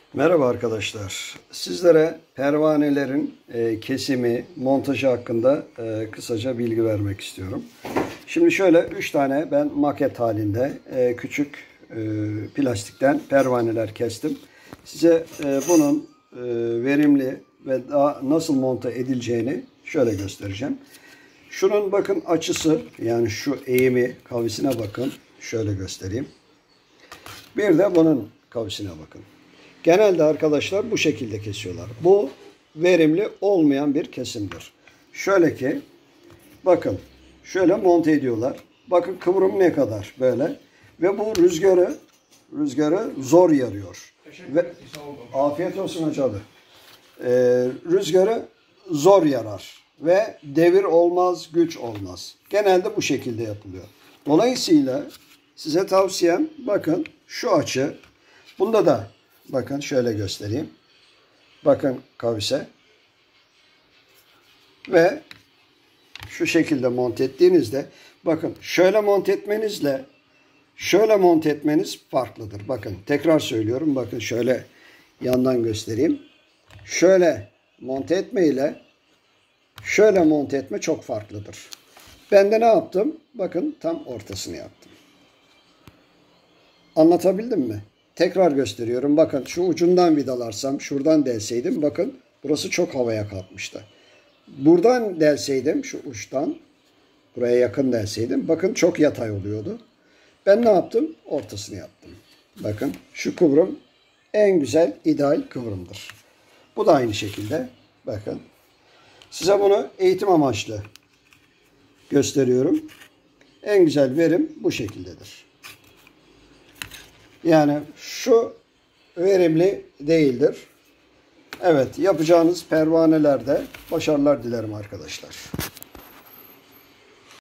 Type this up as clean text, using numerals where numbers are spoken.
Merhaba arkadaşlar. Sizlere pervanelerin kesimi, montajı hakkında kısaca bilgi vermek istiyorum. Şimdi şöyle 3 tane ben maket halinde küçük plastikten pervaneler kestim. Size bunun verimli ve daha nasıl monte edileceğini şöyle göstereceğim. Şunun bakın açısı, yani şu eğimi, kavisine bakın. Şöyle göstereyim. Bir de bunun kavisine bakın. Genelde arkadaşlar bu şekilde kesiyorlar. Bu verimli olmayan bir kesimdir. Şöyle ki bakın şöyle monte ediyorlar. Bakın kıvrım ne kadar böyle. Ve bu rüzgarı zor yarıyor. Ve afiyet olsun hocam. Rüzgarı zor yarar. Ve devir olmaz, güç olmaz. Genelde bu şekilde yapılıyor. Dolayısıyla size tavsiyem bakın şu açı. Bunda da bakın şöyle göstereyim. Bakın kavise. Ve şu şekilde monte ettiğinizde bakın şöyle monte etmenizle şöyle monte etmeniz farklıdır. Bakın tekrar söylüyorum. Bakın şöyle yandan göstereyim. Şöyle monte etme ile şöyle monte etme çok farklıdır. Ben de ne yaptım? Bakın tam ortasını yaptım. Anlatabildim mi? Tekrar gösteriyorum. Bakın şu ucundan vidalarsam, şuradan delseydim bakın burası çok havaya kalkmıştı. Buradan delseydim, şu uçtan buraya yakın delseydim bakın çok yatay oluyordu. Ben ne yaptım? Ortasını yaptım. Bakın şu kıvrım en güzel, ideal kıvrımdır. Bu da aynı şekilde. Bakın. Size bunu eğitim amaçlı gösteriyorum. En güzel verim bu şekildedir. Yani şu verimli değildir. Evet, yapacağınız pervanelerde başarılar dilerim arkadaşlar.